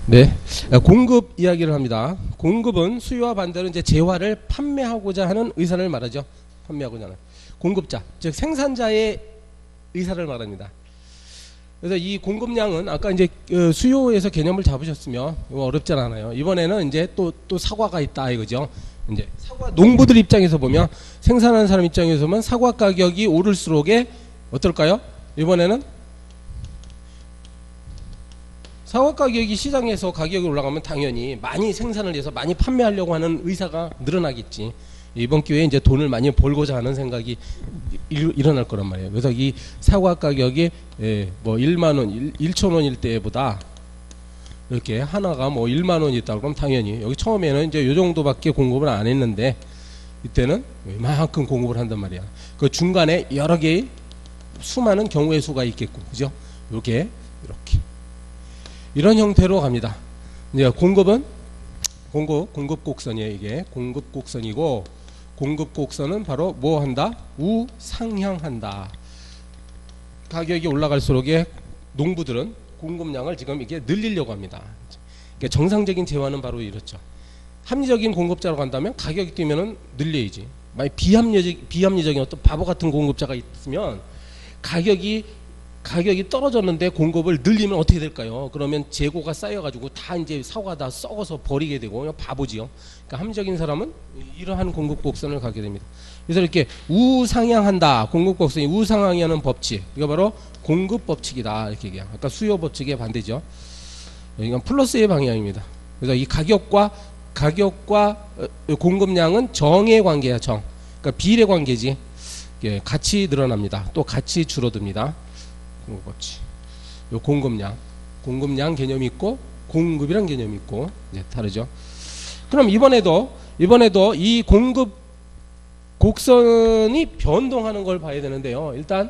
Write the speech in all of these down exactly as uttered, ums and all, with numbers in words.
네, 공급 이야기를 합니다. 공급은 수요와 반대로 이제 재화를 판매하고자 하는 의사를 말하죠. 판매하고자 하는 공급자, 즉 생산자의 의사를 말합니다. 그래서 이 공급량은 아까 이제 수요에서 개념을 잡으셨으면 어렵지 않아요. 이번에는 이제 또 또 사과가 있다 이거죠. 이제 사과 농부들 입장에서 보면, 생산하는 사람 입장에서 보면 사과 가격이 오를수록에 어떨까요? 이번에는 사과 가격이 시장에서 가격이 올라가면 당연히 많이 생산을 해서 많이 판매하려고 하는 의사가 늘어나겠지. 이번 기회에 이제 돈을 많이 벌고자 하는 생각이 일, 일어날 거란 말이에요. 그래서 이 사과 가격이 예, 뭐 일만 원, 일천 원일 때보다 이렇게 하나가 뭐 일만 원이 있다 그러면 당연히 여기 처음에는 이제 요 정도밖에 공급을 안 했는데 이때는 이만큼 공급을 한단 말이야. 그 중간에 여러 개의 수많은 경우의 수가 있겠고, 그죠? 이렇게 이렇게 이런 형태로 갑니다. 이제 공급은 공급 공급 곡선이에요. 이게 공급 곡선이고, 공급 곡선은 바로 뭐 한다? 우상향한다. 가격이 올라갈수록에 농부들은 공급량을 지금 이게 늘리려고 합니다. 그러니까 정상적인 재화는 바로 이렇죠. 합리적인 공급자로 간다면 가격이 뛰면은 늘려야지. 만약 비합리적 비합리적인 어떤 바보 같은 공급자가 있으면 가격이 가격이 떨어졌는데 공급을 늘리면 어떻게 될까요? 그러면 재고가 쌓여가지고 다 이제 사과가 다 썩어서 버리게 되고 바보지요. 그러니까 합리적인 사람은 이러한 공급 곡선을 가게 됩니다. 그래서 이렇게 우상향한다. 공급 곡선이 우상향하는 법칙. 이거 바로 공급 법칙이다. 이렇게 얘기해요. 아까 수요 법칙의 반대죠. 이건 플러스의 방향입니다. 그래서 이 가격과 가격과 공급량은 정의 관계야. 정. 그러니까 비례 관계지. 같이 늘어납니다. 또 같이 줄어듭니다. 공급법칙. 요 공급량, 공급량 개념이 있고 공급이란 개념이 있고 이제 다르죠. 그럼 이번에도 이번에도 이 공급 곡선이 변동하는 걸 봐야 되는데요. 일단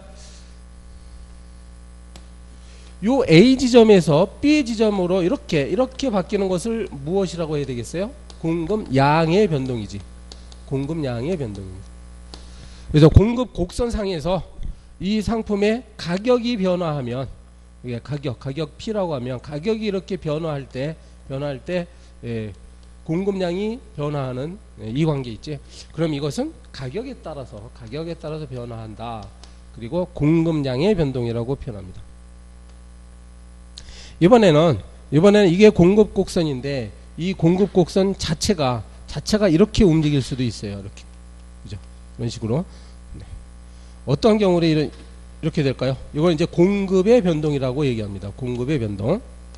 요 A 지점에서 B 지점으로 이렇게 이렇게 바뀌는 것을 무엇이라고 해야 되겠어요? 공급량의 변동이지. 공급량의 변동입니다. 그래서 공급 곡선상에서 이 상품의 가격이 변화하면, 이게 가격, 가격 P라고 하면 가격이 이렇게 변화할 때, 변화할 때, 예, 공급량이 변화하는 예, 이 관계 있지. 그럼 이것은 가격에 따라서, 가격에 따라서 변화한다. 그리고 공급량의 변동이라고 표현합니다. 이번에는, 이번에는 이게 공급 곡선인데, 이 공급 곡선 자체가, 자체가 이렇게 움직일 수도 있어요. 이렇게. 그죠? 이런 식으로. 어떤 경우에 이런, 이렇게 될까요? 이건 이제 공급의 변동이라고 얘기합니다. 공급의 변동.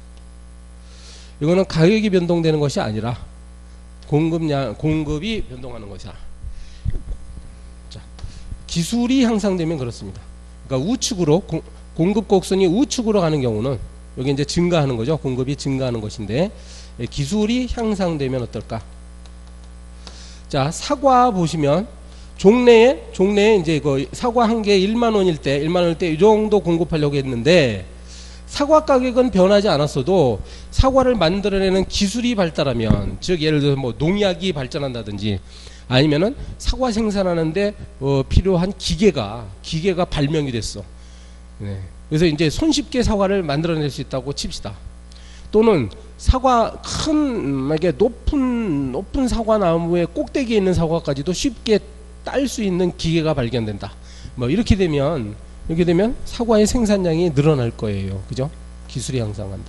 이거는 가격이 변동되는 것이 아니라 공급량, 공급이 변동하는 것이다. 자, 기술이 향상되면 그렇습니다. 그러니까 우측으로, 공, 공급 곡선이 우측으로 가는 경우는 여기 이제 증가하는 거죠. 공급이 증가하는 것인데, 기술이 향상되면 어떨까? 자, 사과 보시면 종래에, 종래에 이제 그 사과 한 개에 일만 원일 때, 일만 원일 때 이 정도 공급하려고 했는데, 사과 가격은 변하지 않았어도 사과를 만들어내는 기술이 발달하면, 즉 예를 들어서 뭐 농약이 발전한다든지, 아니면은 사과 생산하는데 어 필요한 기계가, 기계가 발명이 됐어. 네. 그래서 이제 손쉽게 사과를 만들어낼 수 있다고 칩시다. 또는 사과 큰, 이렇게 높은, 높은 사과 나무의 꼭대기에 있는 사과까지도 쉽게 딸 수 있는 기계가 발견된다. 뭐 이렇게 되면 이렇게 되면 사과의 생산량이 늘어날 거예요. 그죠? 기술이 향상한다.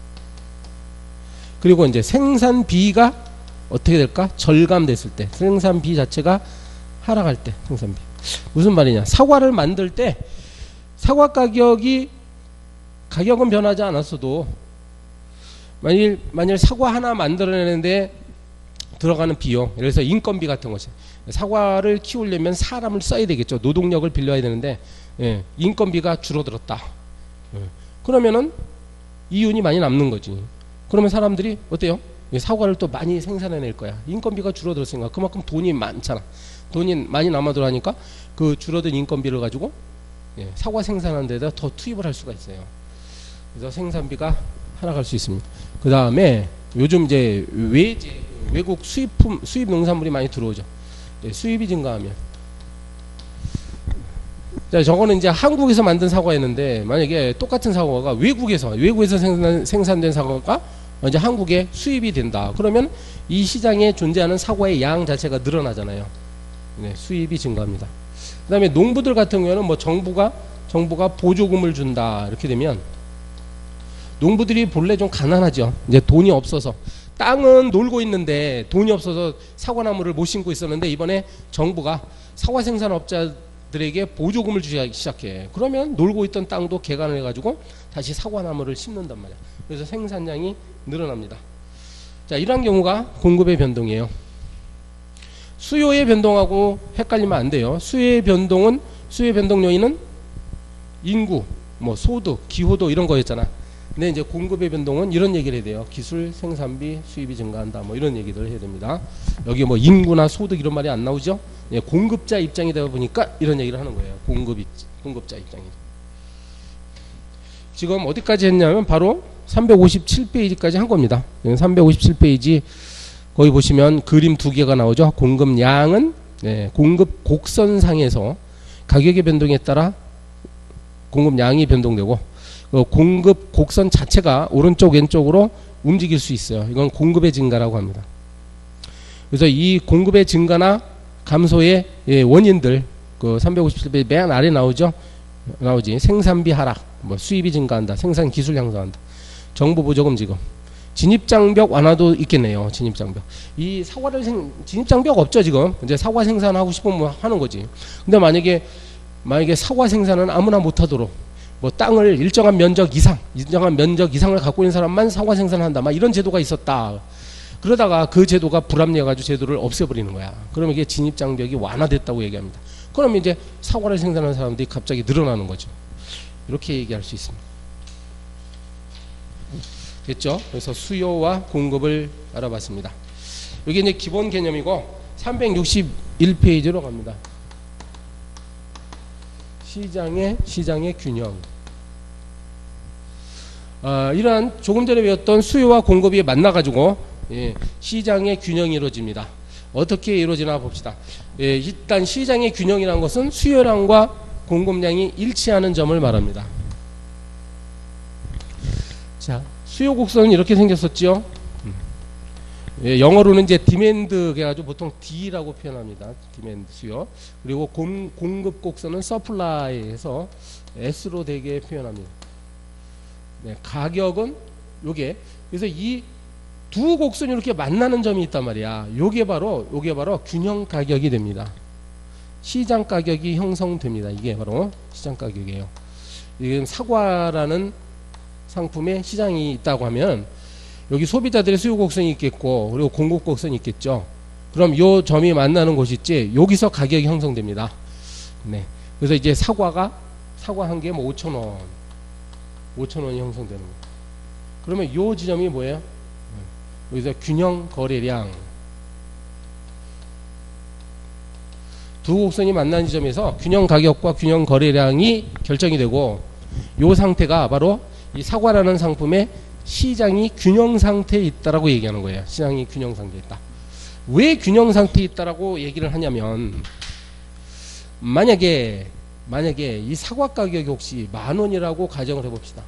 그리고 이제 생산비가 어떻게 될까? 절감됐을 때, 생산비 자체가 하락할 때, 생산비. 무슨 말이냐? 사과를 만들 때 사과 가격이 가격은 변하지 않았어도 만일 만일 사과 하나 만들어내는데 들어가는 비용, 그래서 인건비 같은 것이, 사과를 키우려면 사람을 써야 되겠죠. 노동력을 빌려야 되는데 예, 인건비가 줄어들었다. 예, 그러면은 이윤이 많이 남는 거지. 그러면 사람들이 어때요? 사과를 또 많이 생산해낼 거야. 인건비가 줄어들었으니까 그만큼 돈이 많잖아. 돈이 많이 남아들어 하니까 그 줄어든 인건비를 가지고 예, 사과 생산하는 데다 더 투입을 할 수가 있어요. 그래서 생산비가 하락할 수 있습니다. 그 다음에 요즘 이제 외제, 외국 수입품, 수입 농산물이 많이 들어오죠. 예, 수입이 증가하면. 자, 저거는 이제 한국에서 만든 사과였는데, 만약에 똑같은 사과가 외국에서, 외국에서 생산, 생산된 사과가 이제 한국에 수입이 된다. 그러면 이 시장에 존재하는 사과의 양 자체가 늘어나잖아요. 네, 수입이 증가합니다. 그 다음에 농부들 같은 경우에는 뭐 정부가 정부가 보조금을 준다 이렇게 되면 농부들이 본래 좀 가난하죠. 이제 돈이 없어서 땅은 놀고 있는데 돈이 없어서 사과나무를 못 심고 있었는데 이번에 정부가 사과 생산업자들에게 보조금을 주기 시작해. 그러면 놀고 있던 땅도 개간을 해가지고 다시 사과나무를 심는단 말이야. 그래서 생산량이 늘어납니다. 자, 이러한 경우가 공급의 변동이에요. 수요의 변동하고 헷갈리면 안 돼요. 수요의 변동은 수요의 변동 요인은 인구, 뭐 소득, 기호도 이런 거였잖아. 근데 이제 공급의 변동은 이런 얘기를 해야 돼요. 기술, 생산비, 수입이 증가한다. 뭐 이런 얘기들을 해야 됩니다. 여기 뭐 인구나 소득 이런 말이 안 나오죠? 예, 공급자 입장이 되다 보니까 이런 얘기를 하는 거예요. 공급, 공급자 입장이. 지금 어디까지 했냐면 바로 삼백오십칠 페이지까지 한 겁니다. 삼백오십칠 페이지 거기 보시면 그림 두 개가 나오죠. 공급량은 네, 공급 곡선상에서 가격의 변동에 따라 공급량이 변동되고 공급 곡선 자체가 오른쪽 왼쪽으로 움직일 수 있어요. 이건 공급의 증가라고 합니다. 그래서 이 공급의 증가나 감소의 원인들 그 삼백오십칠 페이지 맨 아래 나오죠. 나오지. 생산비 하락, 뭐 수입이 증가한다, 생산 기술 향상한다, 정부 보조금 지급, 진입장벽 완화도 있겠네요. 진입장벽. 이 사과를 생, 진입장벽 없죠 지금. 이제 사과 생산하고 싶으면 하는 거지. 근데 만약에 만약에 사과 생산은 아무나 못하도록 뭐 땅을 일정한 면적 이상, 일정한 면적 이상을 갖고 있는 사람만 사과 생산한다, 막 이런 제도가 있었다. 그러다가 그 제도가 불합리해가지고 제도를 없애버리는 거야. 그러면 이게 진입장벽이 완화됐다고 얘기합니다. 그러면 이제 사과를 생산하는 사람들이 갑자기 늘어나는 거죠. 이렇게 얘기할 수 있습니다. 됐죠? 그래서 수요와 공급을 알아봤습니다. 여기 이제 기본 개념이고 삼백육십일 페이지로 갑니다. 시장의 시장의 균형. 아, 이러한 조금 전에 배웠던 수요와 공급이 만나가지고 예, 시장의 균형이 이루어집니다. 어떻게 이루어지나 봅시다. 예, 일단 시장의 균형이라는 것은 수요량과 공급량이 일치하는 점을 말합니다. 자, 수요 곡선은 이렇게 생겼었죠. 예, 영어로는 이제 디맨드 해가지고 보통 D라고 표현합니다. 디맨드 수요. 그리고 공, 공급 곡선은 서플라이에서 S로 되게 표현합니다. 네, 가격은 요게. 그래서 이 두 곡선이 이렇게 만나는 점이 있단 말이야. 요게 바로 요게 바로 균형 가격이 됩니다. 시장 가격이 형성됩니다. 이게 바로 시장 가격이에요. 이게 사과라는 상품의 시장이 있다고 하면 여기 소비자들의 수요 곡선이 있겠고 그리고 공급 곡선이 있겠죠. 그럼 요 점이 만나는 곳이 있지. 여기서 가격이 형성됩니다. 네. 그래서 이제 사과가 사과 한 개에 뭐 오천 원, 오천 원이 형성되는 거예요. 그러면 요 지점이 뭐예요? 여기서 균형 거래량. 두 곡선이 만난 지점에서 균형 가격과 균형 거래량이 결정이 되고 요 상태가 바로 이 사과라는 상품의 시장이 균형 상태에 있다라고 얘기하는 거예요. 시장이 균형 상태에 있다. 왜 균형 상태에 있다라고 얘기를 하냐면 만약에 만약에 이 사과 가격이 혹시 만 원이라고 가정을 해봅시다.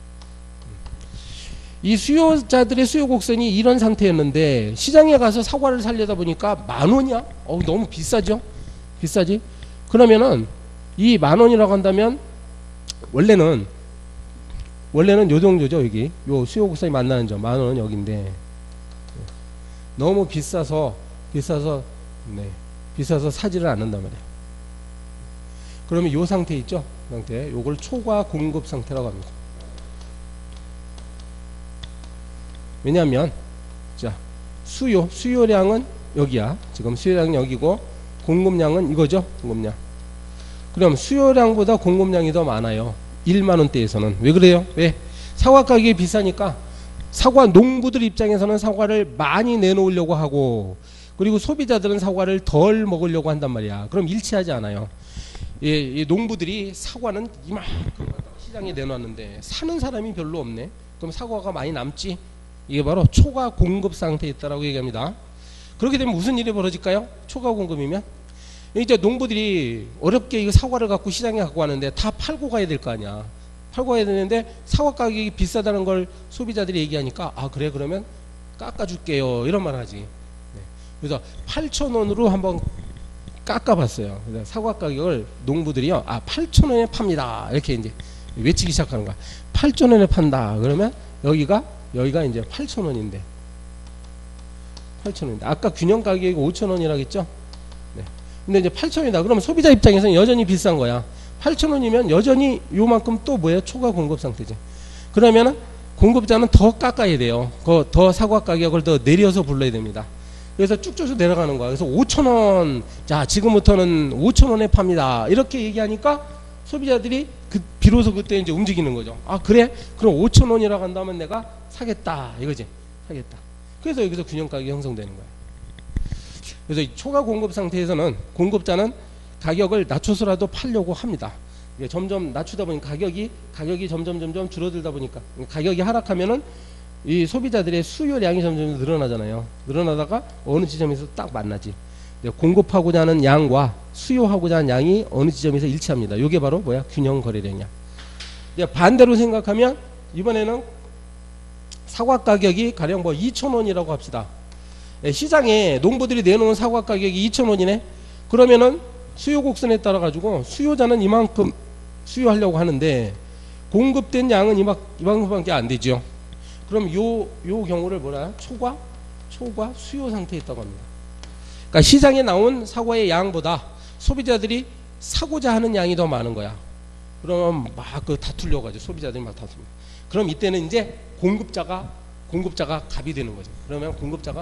이 수요자들의 수요 곡선이 이런 상태였는데 시장에 가서 사과를 살려다 보니까 만 원이야? 어우, 너무 비싸죠? 비싸지? 그러면은 이 만 원이라고 한다면 원래는 원래는 요 정도죠. 여기 요 수요 곡선이 만나는 점 만 원은 여기인데 너무 비싸서 비싸서 네 비싸서 사지를 않는단 말이에요. 그러면 요 상태 있죠? 상태 요걸 초과 공급 상태라고 합니다. 왜냐하면 자 수요 수요량은 여기야. 지금 수요량은 여기고 공급량은 이거죠. 공급량. 그럼 수요량보다 공급량이 더 많아요. 일만 원대에서는. 왜 그래요? 왜? 사과 가격이 비싸니까 사과 농부들 입장에서는 사과를 많이 내놓으려고 하고 그리고 소비자들은 사과를 덜 먹으려고 한단 말이야. 그럼 일치하지 않아요. 예, 이 농부들이 사과는 이만큼 시장에 내놨는데 사는 사람이 별로 없네. 그럼 사과가 많이 남지? 이게 바로 초과 공급 상태에 있다라고 얘기합니다. 그렇게 되면 무슨 일이 벌어질까요? 초과 공급이면 이제 농부들이 어렵게 이거 사과를 갖고 시장에 갖고 왔는데 다 팔고 가야 될 거 아니야. 팔고 가야 되는데 사과 가격이 비싸다는 걸 소비자들이 얘기하니까 아 그래 그러면 깎아줄게요 이런 말 하지. 네. 그래서 팔천 원으로 한번 깎아봤어요. 그래서 사과 가격을 농부들이요 아 팔천 원에 팝니다 이렇게 이제 외치기 시작하는 거야. 팔천 원에 판다 그러면 여기가 여기가 이제 팔천 원인데 팔천 원인데 아까 균형 가격이 오천 원이라고 했죠. 네. 근데 이제 팔천 원이다 그러면 소비자 입장에서는 여전히 비싼 거야. 팔천 원이면 여전히 요만큼 또 뭐예요? 초과 공급 상태죠. 그러면은 공급자는 더 깎아야 돼요. 더 사과 가격을 더 내려서 불러야 됩니다. 그래서 쭉쭉 내려가는 거야. 그래서 오천 원, 자 지금부터는 오천 원에 팝니다. 이렇게 얘기하니까 소비자들이 그 비로소 그때 이제 움직이는 거죠. 아 그래? 그럼 오천 원이라고 한다면 내가 사겠다 이거지. 사겠다. 그래서 여기서 균형 가격이 형성되는 거야. 그래서 이 초과 공급 상태에서는 공급자는 가격을 낮춰서라도 팔려고 합니다. 이게 점점 낮추다 보니까 가격이 가격이 점점 점점 줄어들다 보니까 가격이 하락하면은 이 소비자들의 수요량이 점점 늘어나잖아요. 늘어나다가 어느 지점에서 딱 만나지. 공급하고자 하는 양과 수요하고자 하는 양이 어느 지점에서 일치합니다. 이게 바로 뭐야? 균형 거래량이야. 반대로 생각하면 이번에는 사과 가격이 가령 뭐 이천 원이라고 합시다. 시장에 농부들이 내놓은 사과 가격이 이천 원이네. 그러면은 수요 곡선에 따라 가지고 수요자는 이만큼 수요하려고 하는데 공급된 양은 이만, 이만큼밖에 안 되죠. 그럼 요, 요 경우를 뭐라? 초과? 초과 수요 상태에 있다고 합니다. 그러니까 시장에 나온 사과의 양보다 소비자들이 사고자 하는 양이 더 많은 거야. 그러면 막 그 다투려고 하죠. 소비자들이 막 다투니다. 그럼 이때는 이제 공급자가, 공급자가 갑이 되는 거죠. 그러면 공급자가,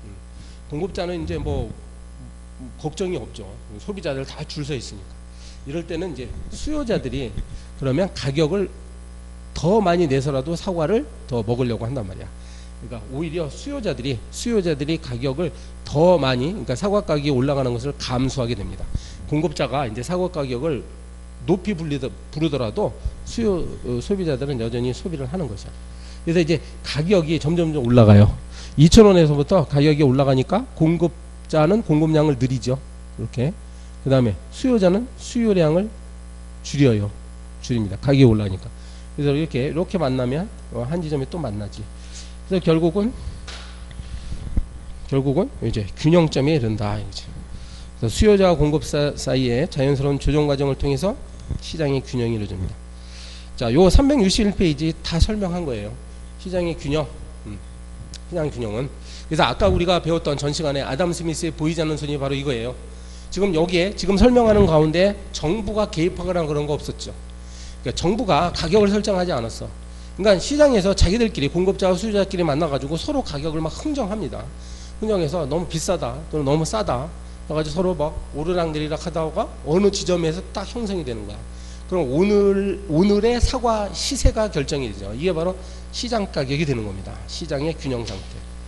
공급자는 이제 뭐 걱정이 없죠. 소비자들 다 줄 서 있으니까. 이럴 때는 이제 수요자들이 그러면 가격을 더 많이 내서라도 사과를 더 먹으려고 한단 말이야. 그러니까 오히려 수요자들이 수요자들이 가격을 더 많이 그러니까 사과 가격이 올라가는 것을 감수하게 됩니다. 공급자가 이제 사과 가격을 높이 부르더라도 수요 소비자들은 여전히 소비를 하는 거죠. 그래서 이제 가격이 점점점 올라가요. 이천 원에서부터 가격이 올라가니까 공급자는 공급량을 늘리죠. 이렇게. 그 다음에 수요자는 수요량을 줄여요. 줄입니다. 가격이 올라가니까. 그래서 이렇게 이렇게 만나면 한 지점에 또 만나지. 그래서 결국은 결국은 이제 균형점에 이른다. 이제. 그래서 수요자와 공급사 사이에 자연스러운 조정 과정을 통해서 시장의 균형이 이루어집니다. 자, 요 삼백육십일 페이지 다 설명한 거예요. 시장의 균형. 음, 시장 균형은. 그래서 아까 우리가 배웠던 전 시간에 아담 스미스의 보이지 않는 손이 바로 이거예요. 지금 여기에 지금 설명하는 가운데 정부가 개입하거나 그런 거 없었죠. 그러니까 정부가 가격을 설정하지 않았어. 그러니까 시장에서 자기들끼리 공급자와 수요자끼리 만나가지고 서로 가격을 막 흥정합니다. 흥정해서 너무 비싸다 또는 너무 싸다 그래가지고 서로 막 오르락내리락 하다가 어느 지점에서 딱 형성이 되는 거야. 그럼 오늘 오늘의 사과 시세가 결정이 되죠. 이게 바로 시장 가격이 되는 겁니다. 시장의 균형 상태.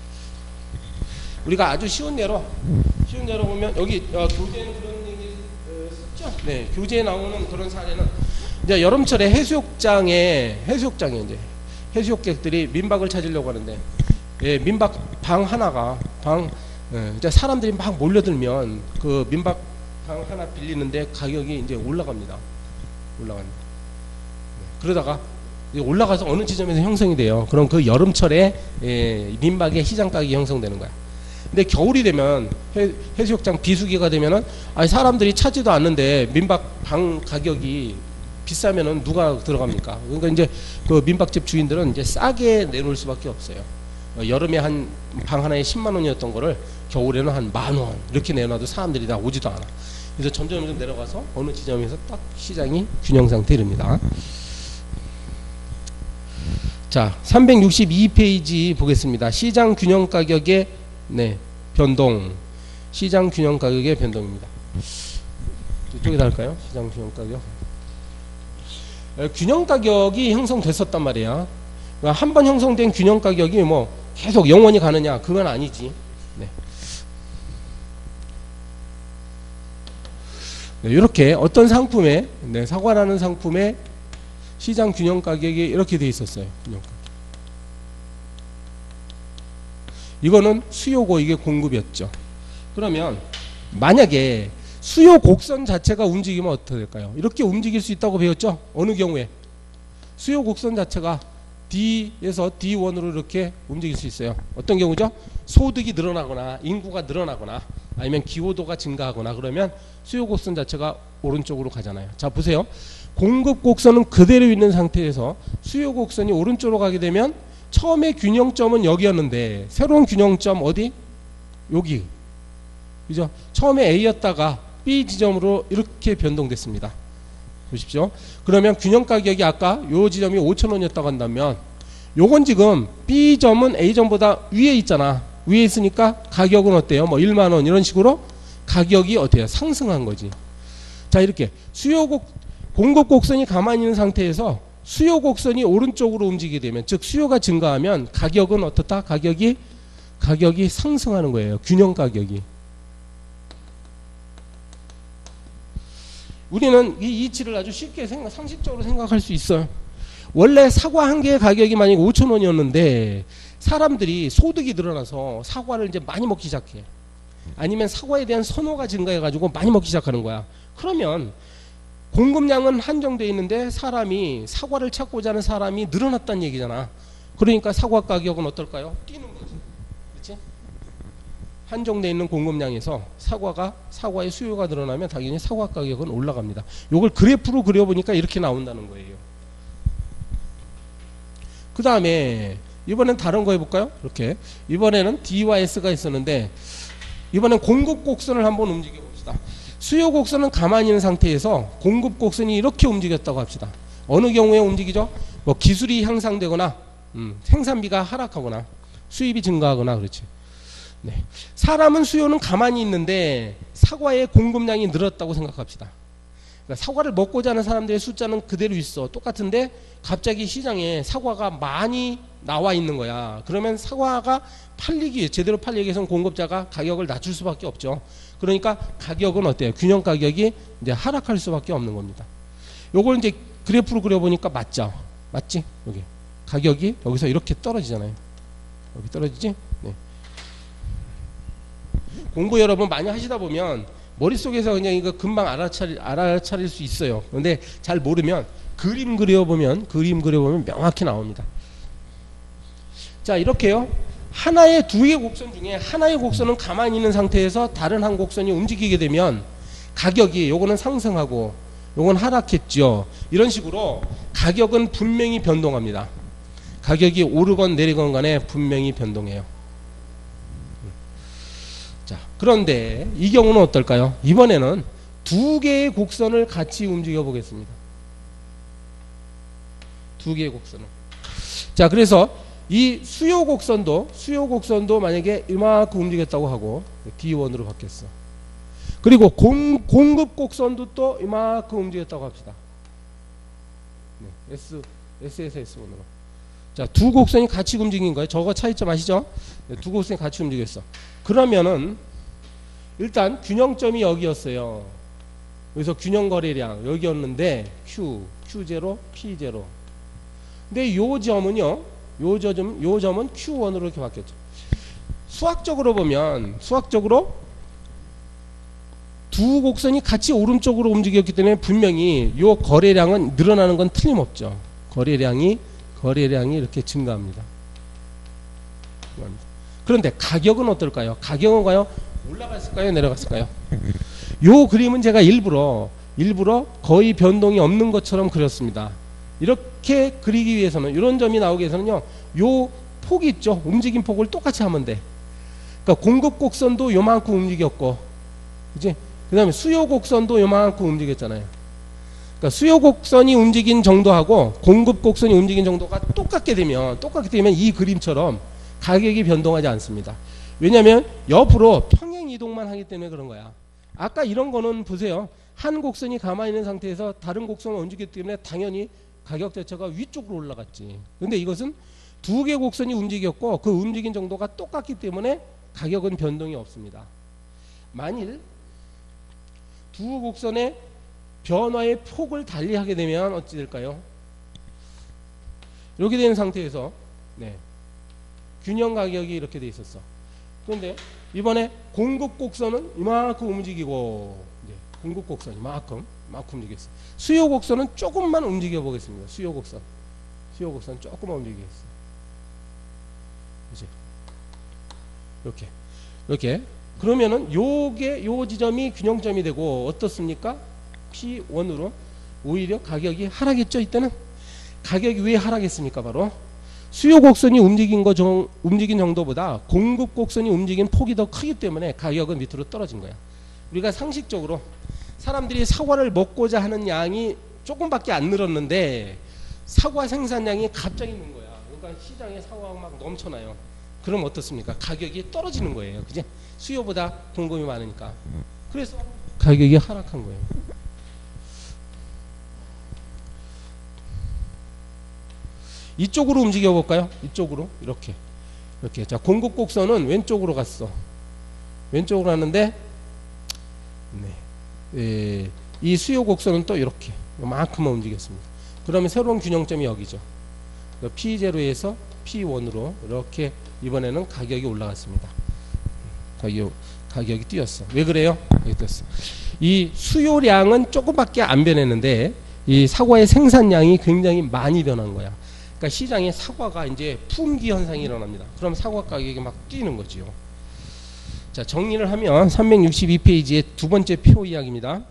우리가 아주 쉬운 예로 쉬운 예로 보면 여기 어, 교재에는 그런 얘기 어, 썼죠. 네, 교재에 나오는 그런 사례는 이제 여름철에 해수욕장에 해수욕장에 이제 해수욕객들이 민박을 찾으려고 하는데 예, 민박 방 하나가 방 예, 이제 사람들이 막 몰려들면 그 민박 방 하나 빌리는데 가격이 이제 올라갑니다. 올라갑니다. 네, 그러다가 올라가서 어느 지점에서 형성이 돼요. 그럼 그 여름철에 예, 민박의 시장 가격이 형성되는 거야. 근데 겨울이 되면 해, 해수욕장 비수기가 되면은 아니 사람들이 찾지도 않는데 민박 방 가격이 비싸면은 누가 들어갑니까? 그러니까 이제 그 민박집 주인들은 이제 싸게 내놓을 수밖에 없어요. 어, 여름에 한 방 하나에 십만 원이었던 거를 겨울에는 한 만 원 이렇게 내놔도 사람들이 다 오지도 않아. 그래서 점점 점점 내려가서 어느 지점에서 딱 시장이 균형 상태에 이릅니다. 자, 삼백육십이 페이지 보겠습니다. 시장 균형 가격의 네, 변동. 시장 균형 가격의 변동입니다. 이쪽에다 할까요? 시장 균형 가격. 에, 균형 가격이 형성됐었단 말이야. 한 번 형성된 균형 가격이 뭐 계속 영원히 가느냐? 그건 아니지. 네. 네, 이렇게 어떤 상품에 네, 사과라는 상품에 시장 균형 가격이 이렇게 돼 있었어요. 균형 가격. 이거는 수요고 이게 공급이었죠. 그러면 만약에 수요 곡선 자체가 움직이면 어떻게 될까요? 이렇게 움직일 수 있다고 배웠죠? 어느 경우에? 수요 곡선 자체가 D에서 디 원으로 이렇게 움직일 수 있어요. 어떤 경우죠? 소득이 늘어나거나 인구가 늘어나거나 아니면 기호도가 증가하거나 그러면 수요 곡선 자체가 오른쪽으로 가잖아요. 자 보세요. 공급 곡선은 그대로 있는 상태에서 수요 곡선이 오른쪽으로 가게 되면 처음에 균형점은 여기였는데 새로운 균형점 어디? 여기. 그죠? 처음에 A였다가 B 지점으로 이렇게 변동됐습니다. 보십시오. 그러면 균형 가격이 아까 요 지점이 오천 원이었다고 한다면 요건 지금 B점은 A점보다 위에 있잖아. 위에 있으니까 가격은 어때요? 뭐 일만 원 이런 식으로 가격이 어때요? 상승한 거지. 자 이렇게 수요 곡 공급 곡선이 가만히 있는 상태에서 수요 곡선이 오른쪽으로 움직이게 되면 즉 수요가 증가하면 가격은 어떻다? 가격이 가격이 상승하는 거예요. 균형 가격이. 우리는 이 이치를 아주 쉽게 생각, 상식적으로 생각할 수 있어요. 원래 사과 한 개의 가격이 만약 오천 원이었는데 사람들이 소득이 늘어나서 사과를 이제 많이 먹기 시작해. 아니면 사과에 대한 선호가 증가해가지고 많이 먹기 시작하는 거야. 그러면 공급량은 한정되어 있는데 사람이 사과를 찾고자 하는 사람이 늘어났다는 얘기잖아. 그러니까 사과 가격은 어떨까요? 뛰는 거지. 그렇지? 한정되어 있는 공급량에서 사과가 사과의 수요가 늘어나면 당연히 사과 가격은 올라갑니다. 이걸 그래프로 그려보니까 이렇게 나온다는 거예요. 그 다음에 이번엔 다른 거 해볼까요? 이렇게 이번에는 D와 S가 있었는데 이번엔 공급 곡선을 한번 움직여 봅시다. 수요 곡선은 가만히 있는 상태에서 공급 곡선이 이렇게 움직였다고 합시다. 어느 경우에 움직이죠? 뭐 기술이 향상되거나 음, 생산비가 하락하거나 수입이 증가하거나 그렇지. 네. 사람은 수요는 가만히 있는데 사과의 공급량이 늘었다고 생각합시다. 그러니까 사과를 먹고자 하는 사람들의 숫자는 그대로 있어. 똑같은데 갑자기 시장에 사과가 많이 나와 있는 거야. 그러면 사과가 팔리기 위해 제대로 팔리기 위해서는 공급자가 가격을 낮출 수밖에 없죠. 그러니까 가격은 어때요? 균형 가격이 이제 하락할 수밖에 없는 겁니다. 요걸 이제 그래프로 그려보니까 맞죠? 맞지? 여기 가격이 여기서 이렇게 떨어지잖아요. 여기 떨어지지? 네. 공부 여러분 많이 하시다 보면 머릿속에서 그냥 이거 금방 알아차릴, 알아차릴 수 있어요. 그런데 잘 모르면 그림 그려보면 그림 그려보면 명확히 나옵니다. 자 이렇게요. 하나의 두 개의 곡선 중에 하나의 곡선은 가만히 있는 상태에서 다른 한 곡선이 움직이게 되면 가격이 요거는 상승하고 요건 하락했죠. 이런 식으로 가격은 분명히 변동합니다. 가격이 오르건 내리건 간에 분명히 변동해요. 자, 그런데 이 경우는 어떨까요? 이번에는 두 개의 곡선을 같이 움직여 보겠습니다. 두 개의 곡선을. 자, 그래서 이 수요 곡선도 수요 곡선도 만약에 이만큼 움직였다고 하고 디 원으로 바뀌었어. 그리고 공, 공급 곡선도 또 이만큼 움직였다고 합시다. 네, S, S에서 에스 원으로. 자, 두 곡선이 같이 움직인 거예요. 저거 차이점 아시죠? 네, 두 곡선이 같이 움직였어. 그러면은 일단 균형점이 여기였어요. 그래서 균형 거래량 여기였는데 Q, Q 제로, P 제로. 근데 요 점은요. 요 점, 요 점은 큐 원으로 이렇게 바뀌었죠. 수학적으로 보면 수학적으로 두 곡선이 같이 오른쪽으로 움직였기 때문에 분명히 요 거래량은 늘어나는 건 틀림없죠. 거래량이 거래량이 이렇게 증가합니다. 그런데 가격은 어떨까요? 가격은 과연 올라갔을까요? 내려갔을까요? 요 그림은 제가 일부러 일부러 거의 변동이 없는 것처럼 그렸습니다. 이렇게 그리기 위해서는 이런 점이 나오기 위해서는요. 요 폭이 있죠. 움직임 폭을 똑같이 하면 돼. 그러니까 공급 곡선도 요만큼 움직였고 이제 그다음에 수요 곡선도 요만큼 움직였잖아요. 그러니까 수요 곡선이 움직인 정도하고 공급 곡선이 움직인 정도가 똑같게 되면 똑같게 되면 이 그림처럼 가격이 변동하지 않습니다. 왜냐하면 옆으로 평행 이동만 하기 때문에 그런 거야. 아까 이런 거는 보세요. 한 곡선이 가만히 있는 상태에서 다른 곡선을 움직이기 때문에 당연히 가격 자체가 위쪽으로 올라갔지. 근데 이것은 두 개 곡선이 움직였고 그 움직인 정도가 똑같기 때문에 가격은 변동이 없습니다. 만일 두 곡선의 변화의 폭을 달리하게 되면 어찌 될까요? 이렇게 되는 상태에서 네. 균형 가격이 이렇게 돼 있었어. 그런데 이번에 공급 곡선은 이만큼 움직이고 네. 공급 곡선이 이만큼 이만큼 움직였어. 수요 곡선은 조금만 움직여 보겠습니다. 수요 곡선. 수요 곡선 조금만 움직이겠어. 그지? 이렇게 이렇게 그러면은 요게 요 지점이 균형점이 되고 어떻습니까? 피 원으로 오히려 가격이 하락했죠. 이때는 가격이 왜 하락했습니까? 바로 수요 곡선이 움직인 거 정, 움직인 정도보다 공급 곡선이 움직인 폭이 더 크기 때문에 가격은 밑으로 떨어진 거야. 우리가 상식적으로 사람들이 사과를 먹고자 하는 양이 조금밖에 안 늘었는데 사과 생산량이 갑자기 는 거야. 그러니까 시장에 사과가 막 넘쳐나요. 그럼 어떻습니까? 가격이 떨어지는 거예요. 그지? 수요보다 공급이 많으니까. 그래서 가격이 하락한 거예요. 이쪽으로 움직여 볼까요? 이쪽으로 이렇게 이렇게. 자, 공급 곡선은 왼쪽으로 갔어. 왼쪽으로 가는데 네. 에, 이 수요 곡선은 또 이렇게 이만큼만 움직였습니다. 그러면 새로운 균형점이 여기죠. 피 제로에서 피 원으로 이렇게 이번에는 가격이 올라갔습니다. 가격, 가격이 뛰었어. 왜 그래요? 여기 뛰었어. 이 수요량은 조금밖에 안 변했는데 이 사과의 생산량이 굉장히 많이 변한 거야. 그러니까 시장에 사과가 이제 품귀 현상이 일어납니다. 그럼 사과 가격이 막 뛰는 거지요. 자, 정리를 하면 삼백육십이 페이지의 두 번째 표 이야기입니다.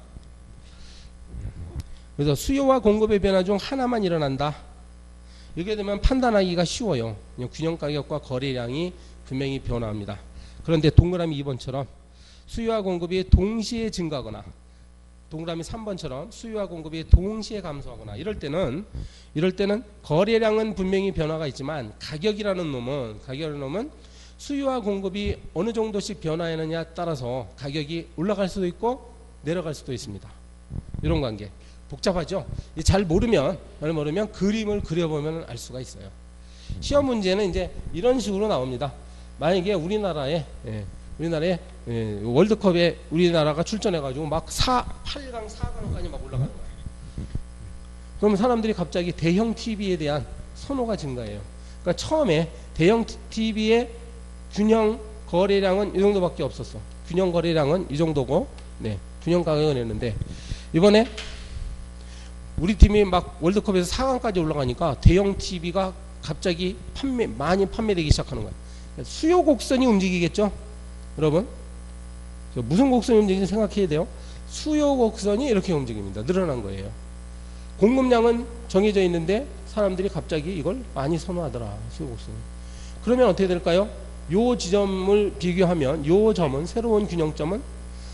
그래서 수요와 공급의 변화 중 하나만 일어난다. 이렇게 되면 판단하기가 쉬워요. 균형 가격과 거래량이 분명히 변화합니다. 그런데 동그라미 이 번처럼 수요와 공급이 동시에 증가하거나 동그라미 삼 번처럼 수요와 공급이 동시에 감소하거나 이럴 때는 이럴 때는 거래량은 분명히 변화가 있지만 가격이라는 놈은 가격이라는 놈은 수요와 공급이 어느 정도씩 변화하느냐에 따라서 가격이 올라갈 수도 있고 내려갈 수도 있습니다. 이런 관계 복잡하죠. 잘 모르면 잘 모르면 그림을 그려보면 알 수가 있어요. 시험 문제는 이제 이런 식으로 나옵니다. 만약에 우리나라에 예, 우리나라에 예, 월드컵에 우리나라가 출전해가지고 막 사, 팔 강, 사 강까지 막 올라가는 거예요. 그러면 사람들이 갑자기 대형 티비에 대한 선호가 증가해요. 그러니까 처음에 대형 티비의 균형 거래량은 이 정도밖에 없었어. 균형 거래량은 이 정도고, 네, 균형 가격을 냈는데 이번에 우리 팀이 막 월드컵에서 사 강까지 올라가니까 대형 티비가 갑자기 판매 많이 판매되기 시작하는 거예요. 수요 곡선이 움직이겠죠, 여러분? 무슨 곡선이 움직이는지 생각해야 돼요. 수요 곡선이 이렇게 움직입니다. 늘어난 거예요. 공급량은 정해져 있는데 사람들이 갑자기 이걸 많이 선호하더라, 수요 곡선. 그러면 어떻게 될까요? 요 지점을 비교하면 요 점은 새로운 균형점은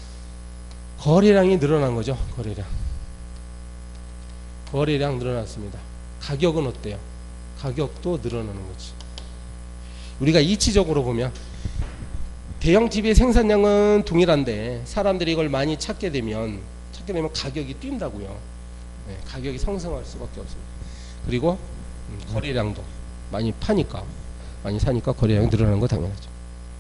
거래량이 늘어난 거죠. 거래량. 거래량 늘어났습니다. 가격은 어때요? 가격도 늘어나는 거지. 우리가 이치적으로 보면 대형 티비의 생산량은 동일한데 사람들이 이걸 많이 찾게 되면 찾게 되면 가격이 뛴다고요. 네, 가격이 상승할 수밖에 없습니다. 그리고 음, 거래량도 많이 파니까 많이 사니까 거래량이 늘어나는 거 당연하죠.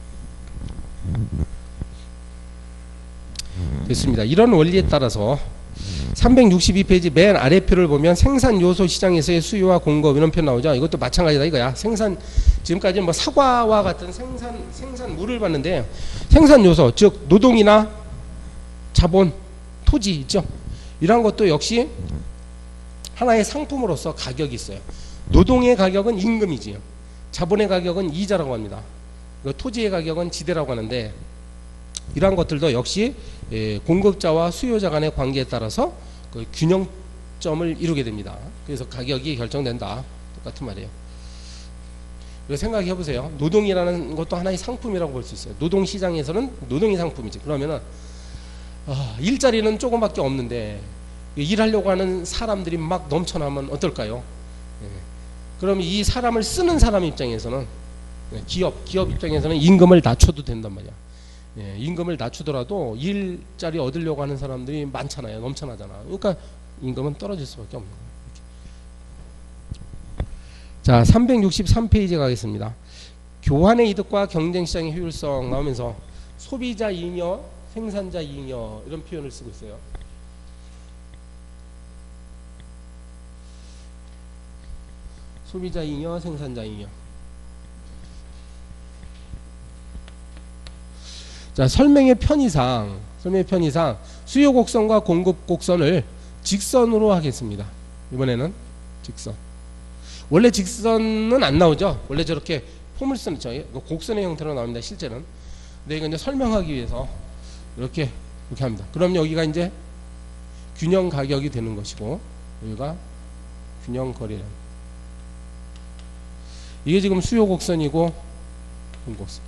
됐습니다. 이런 원리에 따라서 삼백육십이 페이지 맨 아래 표를 보면 생산 요소 시장에서의 수요와 공급 이런 표 나오죠. 이것도 마찬가지다 이거야. 생산 지금까지는 뭐 사과와 같은 생산 생산물을 봤는데 생산 요소 즉 노동이나 자본, 토지 있죠. 이런 것도 역시 하나의 상품으로서 가격이 있어요. 노동의 가격은 임금이지요. 자본의 가격은 이자라고 합니다. 토지의 가격은 지대라고 하는데 이러한 것들도 역시 공급자와 수요자 간의 관계에 따라서 그 균형점을 이루게 됩니다. 그래서 가격이 결정된다. 똑같은 말이에요. 생각해 보세요. 노동이라는 것도 하나의 상품이라고 볼 수 있어요. 노동시장에서는 노동이 상품이지. 그러면은 아, 일자리는 조금밖에 없는데 일하려고 하는 사람들이 막 넘쳐나면 어떨까요? 예. 그럼 이 사람을 쓰는 사람 입장에서는 기업 기업 입장에서는 임금을 낮춰도 된단 말이야. 예, 임금을 낮추더라도 일자리 얻으려고 하는 사람들이 많잖아요. 넘쳐나잖아. 그러니까 임금은 떨어질 수밖에 없는 거예요. 자, 삼백육십삼 페이지 가겠습니다. 교환의 이득과 경쟁시장의 효율성 나오면서 소비자 잉여, 생산자 잉여 이런 표현을 쓰고 있어요. 소비자 잉여, 생산자 잉여. 자, 설명의 편의상, 설명의 편의상 수요 곡선과 공급 곡선을 직선으로 하겠습니다. 이번에는 직선. 원래 직선은 안 나오죠. 원래 저렇게 포물선, 저 곡선의 형태로 나옵니다. 실제는. 근데 이거 이제 설명하기 위해서 이렇게 이렇게 합니다. 그럼 여기가 이제 균형 가격이 되는 것이고, 여기가 균형 거리량. 이게 지금 수요 곡선이고 곡선.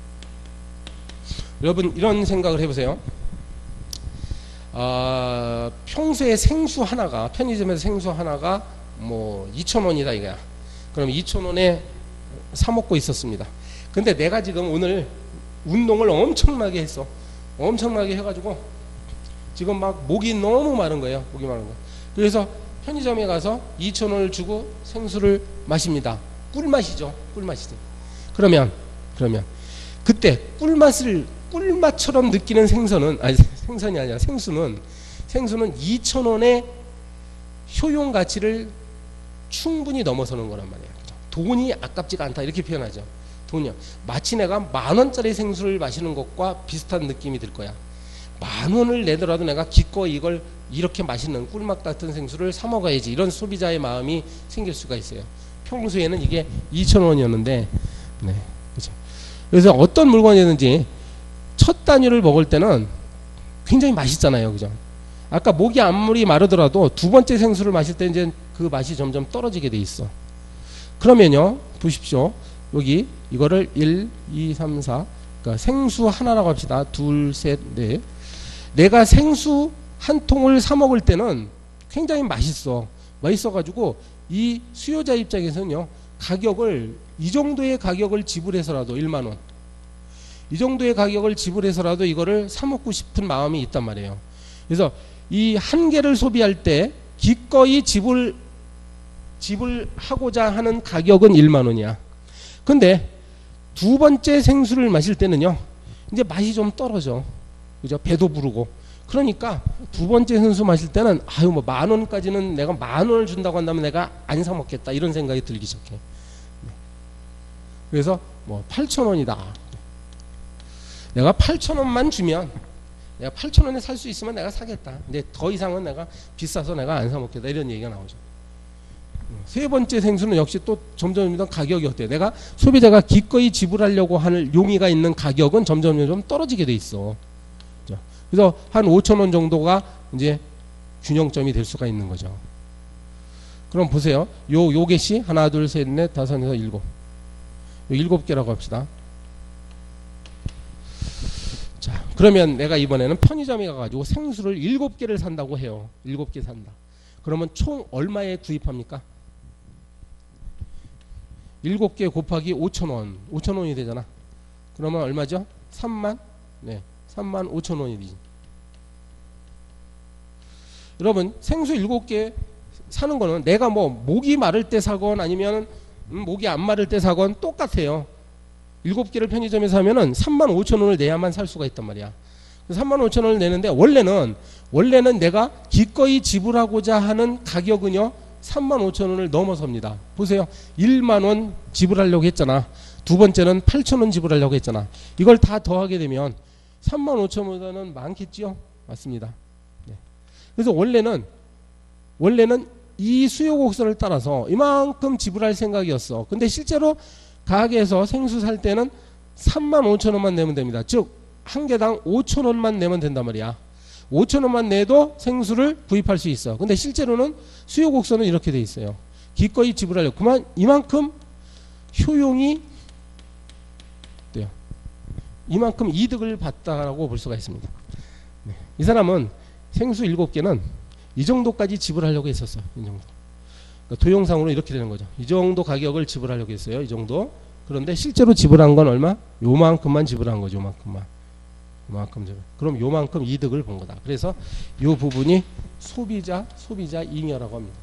여러분 이런 생각을 해보세요. 아, 평소에 생수 하나가, 편의점에서 생수 하나가 뭐 이천 원이다 이거야. 그럼 이천 원에 사 먹고 있었습니다. 근데 내가 지금 오늘 운동을 엄청나게 했어. 엄청나게 해가지고 지금 막 목이 너무 마른 거예요. 목이 마른 거. 그래서 편의점에 가서 이천 원을 주고 생수를 마십니다. 꿀맛이죠. 꿀맛이죠. 그러면 그러면 그때 꿀맛을 꿀맛처럼 느끼는 생선은, 아니 생선이 아니라 생수는 생수는 이천 원의 효용 가치를 충분히 넘어서는 거란 말이에요. 돈이 아깝지가 않다 이렇게 표현하죠. 돈이요. 마치 내가 만 원짜리 생수를 마시는 것과 비슷한 느낌이 들 거야. 만 원을 내더라도 내가 기꺼이 이걸 이렇게 맛있는 꿀맛 같은 생수를 사 먹어야지, 이런 소비자의 마음이 생길 수가 있어요. 평소에는 이게 이천 원이었는데, 네, 그렇죠. 그래서 어떤 물건이든지 첫 단위를 먹을 때는 굉장히 맛있잖아요, 그죠? 아까 목이 아무리 마르더라도 두 번째 생수를 마실 때 이제 그 맛이 점점 떨어지게 돼 있어. 그러면요, 보십시오. 여기 이거를 일, 이, 삼, 사, 그러니까 생수 하나라고 합시다. 둘, 셋, 넷. 내가 생수 한 통을 사 먹을 때는 굉장히 맛있어. 맛있어가지고 이 수요자 입장에서는요, 가격을, 이 정도의 가격을 지불해서라도 일만 원, 이 정도의 가격을 지불해서라도 이거를 사 먹고 싶은 마음이 있단 말이에요. 그래서 이 한 개를 소비할 때 기꺼이 지불 지불하고자 하는 가격은 일만 원이야. 근데 두 번째 생수를 마실 때는요, 이제 맛이 좀 떨어져. 그죠? 배도 부르고. 그러니까 두 번째 생수 마실 때는 아유 뭐 만 원까지는, 내가 만 원을 준다고 한다면 내가 안 사 먹겠다 이런 생각이 들기 시작해. 그래서 뭐 팔천 원이다. 내가 팔천 원만 주면, 내가 팔천 원에 살 수 있으면 내가 사겠다. 근데 더 이상은 내가 비싸서 내가 안 사 먹겠다 이런 얘기가 나오죠. 세 번째 생수는 역시 또 점점 가격이 어때요? 내가 소비자가 기꺼이 지불하려고 하는 용의가 있는 가격은 점점 점점 떨어지게 돼 있어. 그래서 한 오천 원 정도가 이제 균형점이 될 수가 있는 거죠. 그럼 보세요. 요, 요 개시 하나, 둘, 셋, 넷, 다섯, 여섯, 일곱. 요 일곱 개라고 합시다. 자, 그러면 내가 이번에는 편의점에 가가지고 생수를 일곱 개를 산다고 해요. 일곱 개 산다. 그러면 총 얼마에 구입합니까? 일곱 개 곱하기 오천 원. 오천 원이 되잖아. 그러면 얼마죠? 삼만? 네. 삼만 오천 원이지. 여러분, 생수 일곱 개 사는 거는 내가 뭐 목이 마를 때 사건 아니면 음, 목이 안 마를 때 사건 똑같아요. 일곱 개를 편의점에서 사면은 삼만 오천 원을 내야만 살 수가 있단 말이야. 삼만 오천 원을 내는데 원래는 원래는 내가 기꺼이 지불하고자 하는 가격은요, 삼만 오천 원을 넘어섭니다. 보세요. 일만 원 지불하려고 했잖아. 두 번째는 팔천 원 지불하려고 했잖아. 이걸 다 더하게 되면 삼만 오천 원보다는 많겠죠? 맞습니다. 네. 그래서 원래는 원래는 이 수요 곡선을 따라서 이만큼 지불할 생각이었어. 근데 실제로 가게에서 생수 살 때는 삼만 오천 원만 내면 됩니다. 즉 한 개당 오천 원만 내면 된단 말이야. 오천 원만 내도 생수를 구입할 수 있어. 근데 실제로는 수요 곡선은 이렇게 돼 있어요. 기꺼이 지불하려고. 그만 이만큼 효용이 돼요. 이만큼 이득을 봤다라고 볼 수가 있습니다. 네. 이 사람은 생수 일곱 개는 이 정도까지 지불하려고 했었어. 이 정도. 그러니까 도형상으로 이렇게 되는 거죠. 이 정도 가격을 지불하려고 했어요. 이 정도. 그런데 실제로 지불한 건 얼마? 요만큼만 지불한 거죠. 요만큼만. 요만큼 지불. 그럼 요만큼 이득을 본 거다. 그래서 요 부분이 소비자, 소비자 잉여라고 합니다.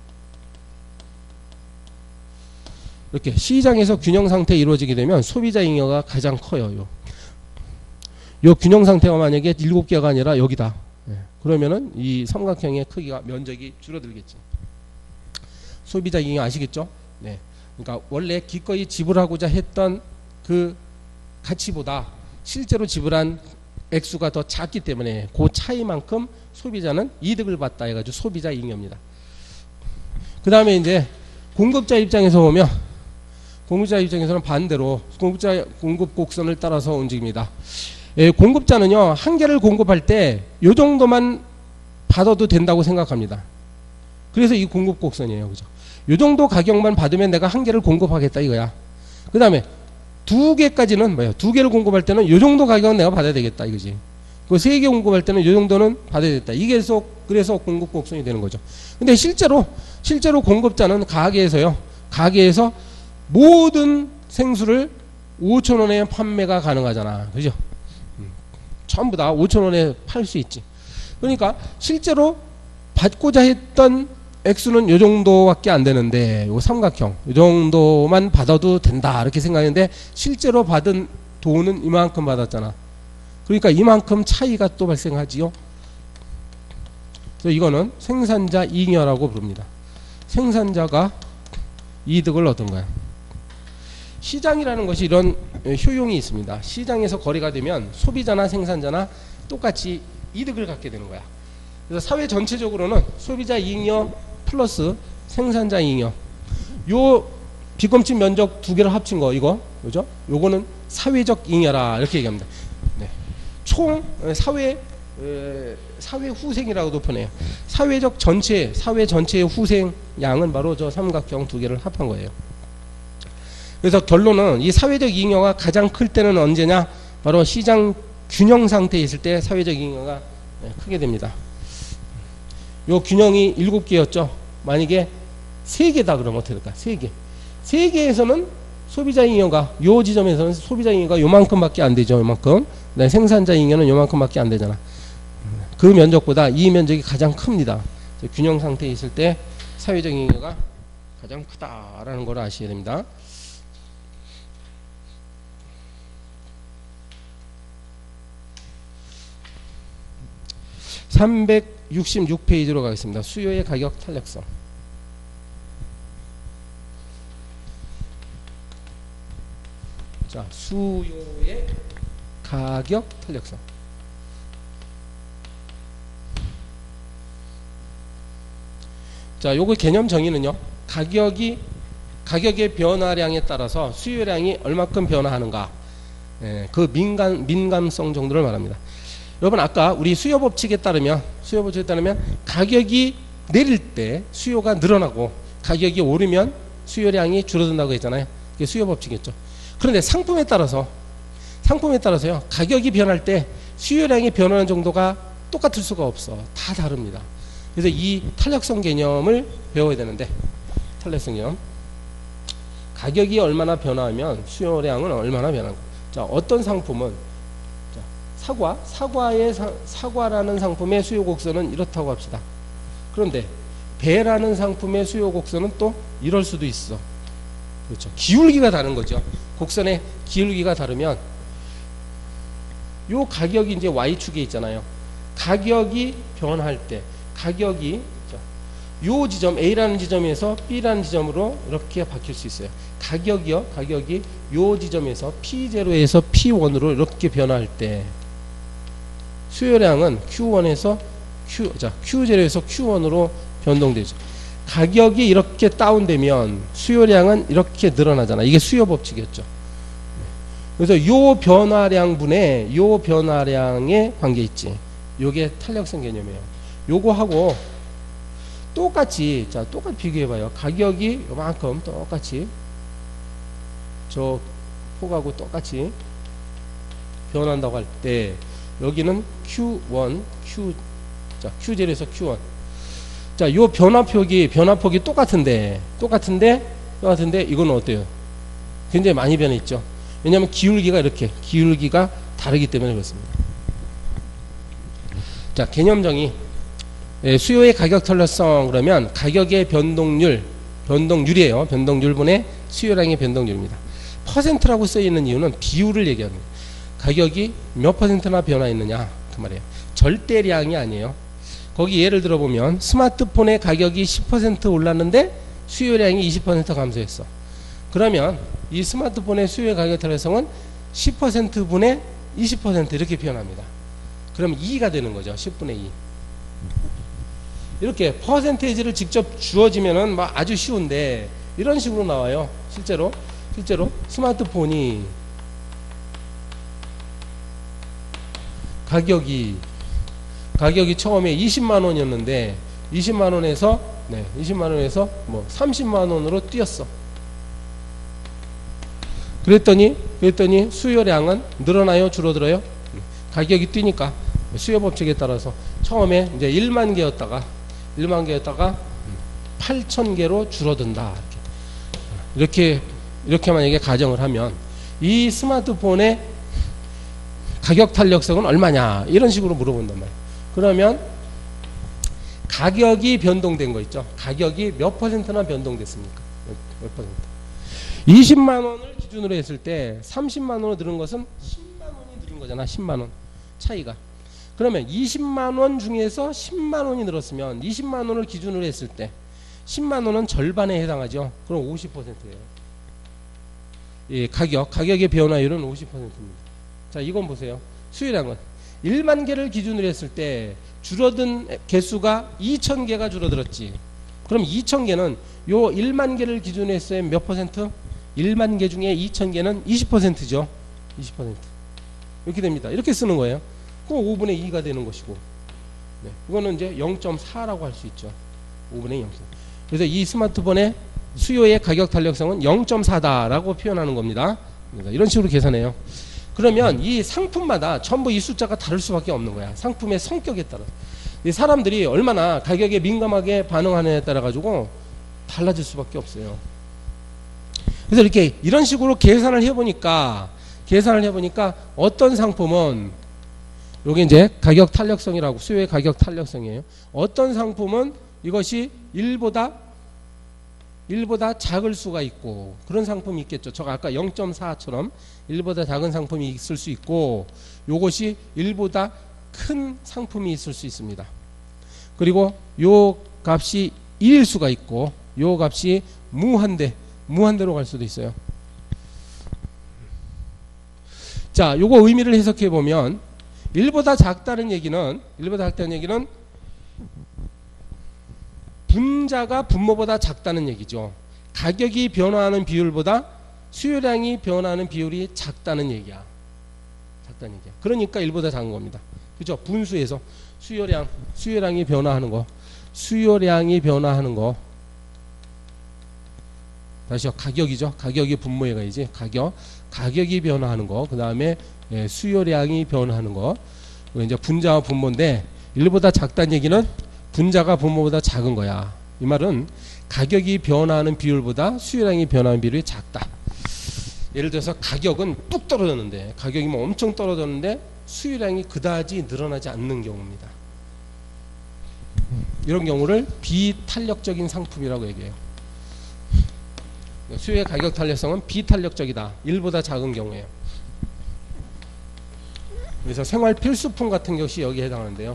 이렇게 시장에서 균형 상태 이루어지게 되면 소비자 잉여가 가장 커요. 요. 요 균형 상태가 만약에 일곱 개가 아니라 여기다. 네. 그러면은 이 삼각형의 크기가, 면적이 줄어들겠죠. 소비자 잉여 아시겠죠? 네. 그러니까 원래 기꺼이 지불하고자 했던 그 가치보다 실제로 지불한 액수가 더 작기 때문에 그 차이만큼 소비자는 이득을 봤다 해가지고 소비자 잉여입니다. 그 다음에 이제 공급자 입장에서 보면 공급자 입장에서는 반대로 공급자 공급 곡선을 따라서 움직입니다. 예, 공급자는요 한 개를 공급할 때 요 정도만 받아도 된다고 생각합니다. 그래서 이 공급 곡선이에요, 그죠? 요 정도 가격만 받으면 내가 한 개를 공급하겠다 이거야. 그 다음에 두 개까지는 뭐예요? 두 개를 공급할 때는 요 정도 가격은 내가 받아야 되겠다 이거지. 그 세 개 공급할 때는 요 정도는 받아야 되겠다. 이게 그래서 그래서 공급 곡선이 되는 거죠. 근데 실제로 실제로 공급자는 가게에서요, 가게에서 모든 생수를 오천 원에 판매가 가능하잖아, 그죠? 음, 전부 다 오천 원에 팔 수 있지. 그러니까 실제로 받고자 했던 액수는 요 정도밖에 안 되는데, 요 삼각형 요 정도만 받아도 된다 이렇게 생각했는데 실제로 받은 돈은 이만큼 받았잖아. 그러니까 이만큼 차이가 또 발생하지요. 그래서 이거는 생산자 잉여라고 부릅니다. 생산자가 이득을 얻은 거야. 시장이라는 것이 이런 효용이 있습니다. 시장에서 거래가 되면 소비자나 생산자나 똑같이 이득을 갖게 되는 거야. 그래서 사회 전체적으로는 소비자 잉여 플러스 생산자 잉여, 요 비검침 면적 두 개를 합친 거 이거 그죠? 요거는 사회적 잉여라 이렇게 얘기합니다. 네. 총 사회 에, 사회 후생이라고도 표현해요. 사회적 전체 사회 전체의 후생 양은 바로 저 삼각형 두 개를 합한 거예요. 그래서 결론은 이 사회적 잉여가 가장 클 때는 언제냐? 바로 시장 균형 상태에 있을 때 사회적 잉여가 크게 됩니다. 요 균형이 일곱 개였죠. 만약에 세 개다 그러면 어떻게 될까? 세 개. 세 개에서는 소비자 잉여가 요 지점에서는 소비자 잉여가 요만큼밖에 안 되죠. 요만큼. 네, 생산자 잉여는 요만큼밖에 안 되잖아. 그 면적보다 이 면적이 가장 큽니다. 균형 상태에 있을 때 사회적 잉여가 가장 크다라는 걸 아셔야 됩니다. 삼백육십육 페이지로 가겠습니다. 수요의 가격 탄력성. 자, 수요의 가격 탄력성. 자, 요거 개념 정의는요. 가격이 가격의 변화량에 따라서 수요량이 얼마큼 변화하는가. 예, 그 민감 민감성 정도를 말합니다. 여러분 아까 우리 수요 법칙에 따르면 수요 법칙에 따르면 가격이 내릴 때 수요가 늘어나고 가격이 오르면 수요량이 줄어든다고 했잖아요. 그게 수요 법칙이었죠. 그런데 상품에 따라서 상품에 따라서요 가격이 변할 때 수요량이 변하는 정도가 똑같을 수가 없어. 다 다릅니다. 그래서 이 탄력성 개념을 배워야 되는데, 탄력성 개념, 가격이 얼마나 변화하면 수요량은 얼마나 변하고. 자, 어떤 상품은 자, 사과, 사과의 사, 사과라는 상품의 수요 곡선은 이렇다고 합시다. 그런데 배라는 상품의 수요 곡선은 또 이럴 수도 있어. 그렇죠. 기울기가 다른 거죠. 곡선의 기울기가 다르면 요 가격이 이제 Y축에 있잖아요. 가격이 변할 때 가격이 요 지점 A라는 지점에서 B라는 지점으로 이렇게 바뀔 수 있어요. 가격이요. 가격이 요 지점에서 피 제로에서 피 원으로 이렇게 변할 때 수요량은 큐 원에서 Q, 자, 큐 제로에서 큐 원으로 변동되죠. 가격이 이렇게 다운되면 수요량은 이렇게 늘어나잖아. 이게 수요 법칙이었죠. 그래서 요 변화량분에 요 변화량의 관계 있지. 요게 탄력성 개념이에요. 요거하고 똑같이, 자, 똑같이 비교해봐요. 가격이 요만큼 똑같이 저 폭하고 똑같이 변한다고 할 때 여기는 큐 원, Q, 자, 큐 제로에서 큐 원. 자, 요 변화폭이, 변화폭이 똑같은데, 똑같은데, 똑같은데, 이건 어때요? 굉장히 많이 변했죠. 왜냐하면 기울기가 이렇게, 기울기가 다르기 때문에 그렇습니다. 자, 개념정의. 예, 수요의 가격 탄력성 그러면 가격의 변동률, 변동률이에요. 변동률분의 수요량의 변동률입니다. 퍼센트라고 써있는 이유는 비율을 얘기합니다. 가격이 몇 퍼센트나 변화했느냐 그 말이에요. 절대량이 아니에요. 거기 예를 들어보면 스마트폰의 가격이 십 퍼센트 올랐는데 수요량이 이십 퍼센트 감소했어. 그러면 이 스마트폰의 수요의 가격 탄력성은 십 퍼센트 분의 이십 퍼센트 이렇게 표현합니다. 그럼 이가 되는 거죠. 십분의 이. 이렇게 퍼센테이지를 직접 주어지면은 막 아주 쉬운데 이런 식으로 나와요. 실제로 실제로 스마트폰이 가격이 가격이 처음에 이십만 원이었는데 이십만 원에서 네, 이십만 원에서 뭐 삼십만 원으로 뛰었어. 그랬더니 그랬더니 수요량은 늘어나요, 줄어들어요? 가격이 뛰니까 수요 법칙에 따라서 처음에 이제 일만 개였다가 일만 개였다가 팔천 개로 줄어든다. 이렇게 이렇게, 이렇게 만약에 가정을 하면 이 스마트폰의 가격 탄력성은 얼마냐 이런 식으로 물어본단 말이에요. 그러면 가격이 변동된 거 있죠. 가격이 몇 퍼센트나 변동됐습니까? 몇 퍼센트? 이십만 원을 기준으로 했을 때 삼십만 원으로 늘은 것은 십만 원이 늘은 거잖아. 십만 원 차이가. 그러면 이십만 원 중에서 십만 원이 늘었으면 이십만 원을 기준으로 했을 때 십만 원은 절반에 해당하죠. 그럼 오십 퍼센트예요. 예, 가격, 가격의 변화율은 오십 퍼센트입니다. 자, 이건 보세요. 수요량은 일만 개를 기준으로 했을 때 줄어든 개수가 이천 개가 줄어들었지. 그럼 이천 개는 요 일만 개를 기준으로 했을 때 몇 퍼센트? 일만 개 중에 이천 개는 이십 퍼센트죠. 이십 퍼센트. 이렇게 됩니다. 이렇게 쓰는 거예요. 그럼 오분의 이가 되는 것이고. 네. 이거는 이제 영 점 사라고 할 수 있죠. 오분의 영. 그래서 이 스마트폰의 수요의 가격 탄력성은 영 점 사다라고 표현하는 겁니다. 그러니까 이런 식으로 계산해요. 그러면 이 상품마다 전부 이 숫자가 다를 수밖에 없는 거야. 상품의 성격에 따라. 이 사람들이 얼마나 가격에 민감하게 반응하느냐에 따라 가지고 달라질 수밖에 없어요. 그래서 이렇게 이런 식으로 계산을 해보니까 계산을 해보니까 어떤 상품은 여기 이제 가격 탄력성이라고 수요의 가격 탄력성이에요. 어떤 상품은 이것이 일보다 일보다 작을 수가 있고 그런 상품이 있겠죠. 저 아까 영 점 사처럼 일보다 작은 상품이 있을 수 있고 요것이 일보다 큰 상품이 있을 수 있습니다. 그리고 요 값이 일일 수가 있고 요 값이 무한대 무한대로 갈 수도 있어요. 자, 요거 의미를 해석해 보면 일보다 작다는 얘기는 일보다 작다는 얘기는 분자가 분모보다 작다는 얘기죠. 가격이 변화하는 비율보다 수요량이 변화하는 비율이 작다는 얘기야. 작다는 얘기야. 그러니까 일보다 작은 겁니다. 그죠? 분수에서 수요량, 수요량이 변화하는 거, 수요량이 변화하는 거. 다시요. 가격이죠. 가격이 분모에 가야지. 가격, 가격이 변화하는 거. 그 다음에 예, 수요량이 변화하는 거. 이제 분자와 분모인데 일보다 작다는 얘기는 분자가 분모보다 작은 거야. 이 말은 가격이 변화하는 비율보다 수요량이 변화하는 비율이 작다. 예를 들어서 가격은 뚝 떨어졌는데 가격이 뭐 엄청 떨어졌는데 수요량이 그다지 늘어나지 않는 경우입니다. 이런 경우를 비탄력적인 상품이라고 얘기해요. 수요의 가격 탄력성은 비탄력적이다. 일보다 작은 경우에요. 그래서 생활 필수품 같은 것이 여기에 해당하는데요.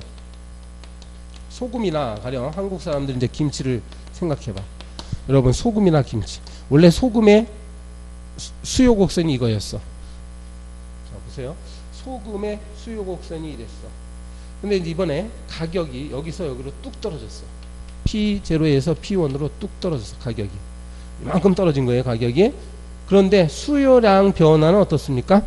소금이나 가령 한국 사람들이 이제 김치를 생각해봐. 여러분 소금이나 김치. 원래 소금의 수요 곡선이 이거였어. 자 보세요. 소금의 수요 곡선이 이랬어. 근데 이번에 가격이 여기서 여기로 뚝 떨어졌어. 피 제로에서 피 원으로 뚝 떨어졌어. 가격이. 이만큼 떨어진 거예요. 가격이. 그런데 수요량 변화는 어떻습니까?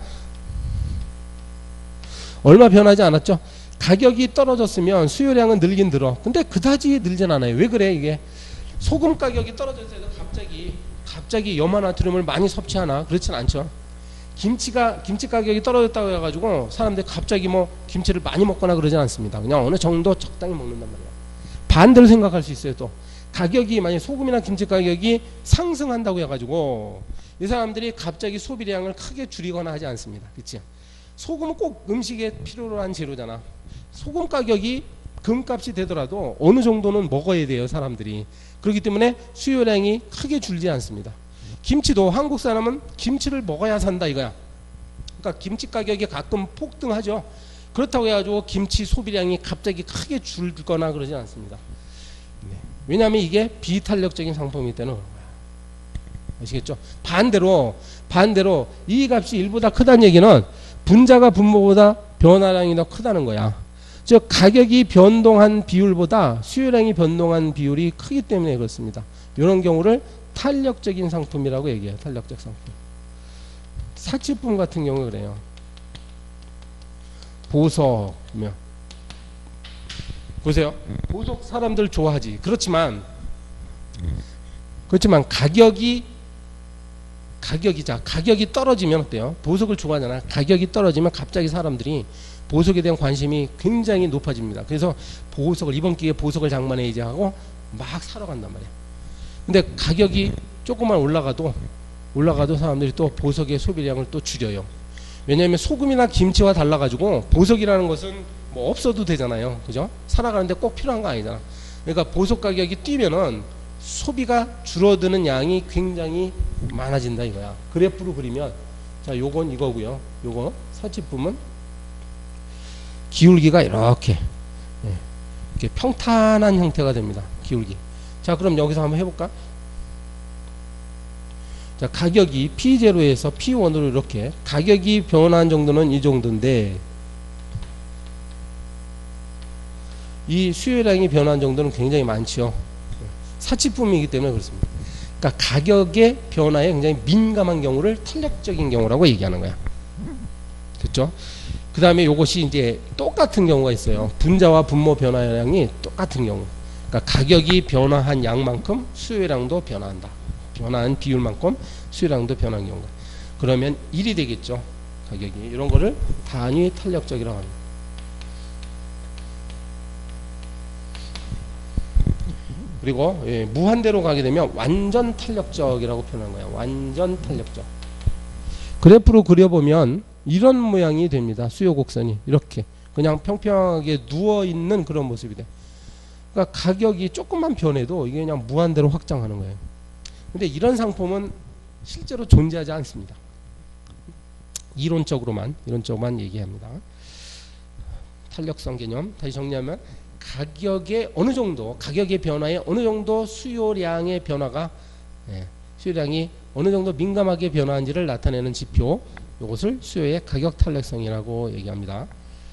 얼마 변하지 않았죠? 가격이 떨어졌으면 수요량은 늘긴 늘어. 근데 그다지 늘진 않아요. 왜 그래 이게? 소금 가격이 떨어져서 갑자기 갑자기 염화나트륨을 많이 섭취하나? 그렇진 않죠. 김치가 김치 가격이 떨어졌다고 해가지고 사람들이 갑자기 뭐 김치를 많이 먹거나 그러진 않습니다. 그냥 어느 정도 적당히 먹는단 말이야. 반대로 생각할 수 있어요. 또 가격이 만약 소금이나 김치 가격이 상승한다고 해가지고 이 사람들이 갑자기 소비량을 크게 줄이거나 하지 않습니다. 그렇지? 소금은 꼭 음식에 필요로 한 재료잖아. 소금 가격이 금값이 되더라도 어느 정도는 먹어야 돼요. 사람들이. 그렇기 때문에 수요량이 크게 줄지 않습니다. 김치도 한국 사람은 김치를 먹어야 산다 이거야. 그러니까 김치 가격이 가끔 폭등하죠. 그렇다고 해가지고 김치 소비량이 갑자기 크게 줄거나 그러지 않습니다. 네. 왜냐하면 이게 비탄력적인 상품이기 때문에 그런 거야. 아시겠죠? 반대로 반대로 이 값이 일보다 크다는 얘기는 분자가 분모보다 변화량이 더 크다는 거야. 즉 가격이 변동한 비율보다 수요량이 변동한 비율이 크기 때문에 그렇습니다. 이런 경우를 탄력적인 상품이라고 얘기해요. 탄력적 상품. 사치품 같은 경우 그래요. 보석이면 보세요. 보석 사람들 좋아하지. 그렇지만 그렇지만 가격이 가격이 자 가격이 떨어지면 어때요? 보석을 좋아하잖아. 가격이 떨어지면 갑자기 사람들이 보석에 대한 관심이 굉장히 높아집니다. 그래서 보석을 이번 기회에 보석을 장만해 이제 하고 막 사러 간단 말이야. 근데 가격이 조금만 올라가도 올라가도 사람들이 또 보석의 소비량을 또 줄여요. 왜냐하면 소금이나 김치와 달라가지고 보석이라는 것은 뭐 없어도 되잖아요. 그죠? 살아가는데 꼭 필요한 거 아니잖아. 그러니까 보석 가격이 뛰면은 소비가 줄어드는 양이 굉장히 많아진다 이거야. 그래프로 그리면 자 요건 이거고요. 요거 사치품은 기울기가 이렇게 예, 이렇게 평탄한 형태가 됩니다. 기울기. 자 그럼 여기서 한번 해볼까? 자 가격이 피 제로에서 피 원으로 이렇게 가격이 변화한 정도는 이 정도인데 이 수요량이 변화한 정도는 굉장히 많죠. 사치품이기 때문에 그렇습니다. 그러니까 가격의 변화에 굉장히 민감한 경우를 탄력적인 경우라고 얘기하는 거야. 됐죠? 그 다음에 이것이 이제 똑같은 경우가 있어요. 분자와 분모 변화량이 똑같은 경우. 그러니까 가격이 변화한 양만큼 수요량도 변화한다. 변화한 비율만큼 수요량도 변한 경우가. 그러면 일이 되겠죠. 가격이. 이런 거를 단위 탄력적이라고 합니다. 그리고 예, 무한대로 가게 되면 완전 탄력적이라고 표현한 거예요. 완전 탄력적. 그래프로 그려보면 이런 모양이 됩니다. 수요 곡선이 이렇게 그냥 평평하게 누워있는 그런 모습이 돼. 그러니까 가격이 조금만 변해도 이게 그냥 무한대로 확장하는 거예요. 근데 이런 상품은 실제로 존재하지 않습니다. 이론적으로만 이론적으로만 얘기합니다. 탄력성 개념 다시 정리하면 가격의 어느 정도 가격의 변화에 어느 정도 수요량의 변화가 예, 수요량이 어느 정도 민감하게 변화한지를 나타내는 지표, 이것을 수요의 가격 탄력성이라고 얘기합니다.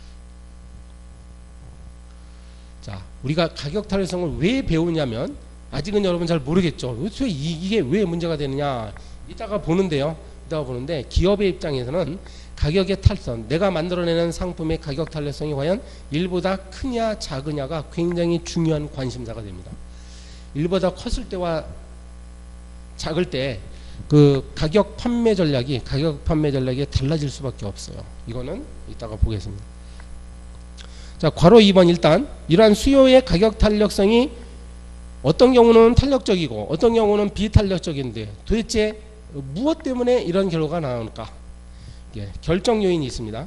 자, 우리가 가격 탄력성을 왜 배우냐면 아직은 여러분 잘 모르겠죠. 도대체 이게 왜 문제가 되느냐 이따가 보는데요. 이따가 보는데 기업의 입장에서는 가격의 탈선, 내가 만들어내는 상품의 가격 탄력성이 과연 일보다 크냐 작으냐가 굉장히 중요한 관심사가 됩니다. 일보다 컸을 때와 작을 때 그 가격 판매 전략이 가격 판매 전략이 달라질 수밖에 없어요. 이거는 이따가 보겠습니다. 자, 괄호 이 번 일단 이러한 수요의 가격 탄력성이 어떤 경우는 탄력적이고 어떤 경우는 비탄력적인데 도대체 무엇 때문에 이런 결과가 나올까? 예, 결정 요인이 있습니다.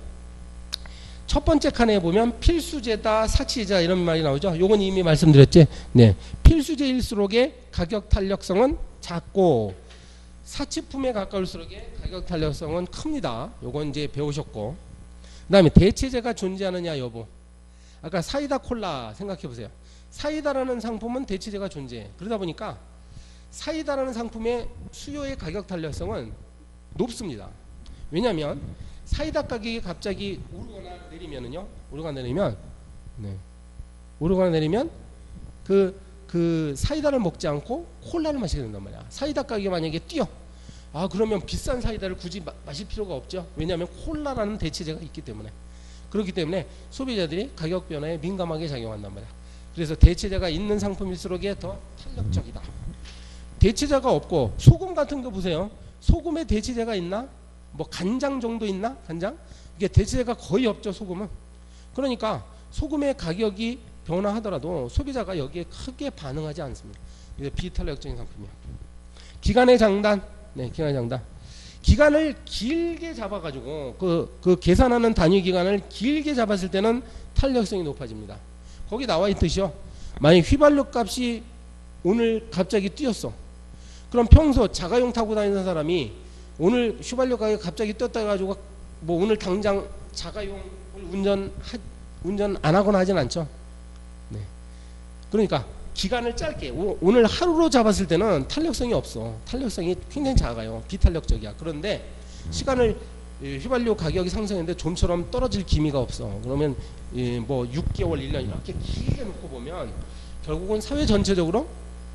첫 번째 칸에 보면 필수제다, 사치제다 이런 말이 나오죠. 요건 이미 말씀드렸지. 네, 필수제일수록의 가격 탄력성은 작고 사치품에 가까울수록의 가격 탄력성은 큽니다. 요건 이제 배우셨고, 그 다음에 대체제가 존재하느냐 여부. 아까 사이다 콜라 생각해 보세요. 사이다라는 상품은 대체제가 존재해. 그러다 보니까 사이다라는 상품의 수요의 가격 탄력성은 높습니다. 왜냐하면 사이다 가격이 갑자기 오르거나 내리면은요, 오르거나 내리면, 네, 오르거나 내리면 그, 그 사이다를 먹지 않고 콜라를 마시게 된단 말이야. 사이다 가격이 만약에 뛰어, 아 그러면 비싼 사이다를 굳이 마, 마실 필요가 없죠. 왜냐하면 콜라라는 대체제가 있기 때문에. 그렇기 때문에 소비자들이 가격 변화에 민감하게 작용한단 말이야. 그래서 대체제가 있는 상품일수록에 더 탄력적이다. 대체제가 없고 소금 같은 거 보세요. 소금에 대체제가 있나? 뭐 간장 정도 있나? 간장? 이게 대체제가 거의 없죠. 소금은. 그러니까 소금의 가격이 변화하더라도 소비자가 여기에 크게 반응하지 않습니다. 이게 비탄력적인 상품이야. 기간의 장단. 네, 기간의 장단. 기간을 길게 잡아가지고 그, 그 계산하는 단위 기간을 길게 잡았을 때는 탄력성이 높아집니다. 거기 나와 있듯이요. 만약 휘발유 값이 오늘 갑자기 뛰었어. 그럼 평소 자가용 타고 다니는 사람이 오늘 휘발유 가격이 갑자기 뛰었다 해가지고 뭐 오늘 당장 자가용을 운전 하, 운전 안 하거나 하진 않죠. 네. 그러니까 기간을 짧게 오, 오늘 하루로 잡았을 때는 탄력성이 없어. 탄력성이 굉장히 작아요. 비탄력적이야. 그런데 시간을 휘발유 가격이 상승했는데 좀처럼 떨어질 기미가 없어. 그러면 뭐 육 개월, 일 년 이렇게 길게 놓고 보면 결국은 사회 전체적으로